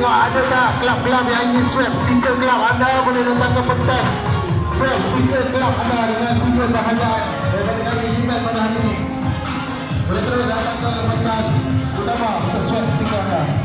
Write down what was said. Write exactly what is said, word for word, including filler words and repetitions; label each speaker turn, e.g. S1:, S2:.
S1: tengok ada tak kelab-kelab yang ingin swap stiker kelab anda, boleh datang ke pentas swap stiker kelab anda dengan stiker bahagian daripada kami event pada hari ini. Boleh terus datang ke pentas utama untuk swap stiker anda.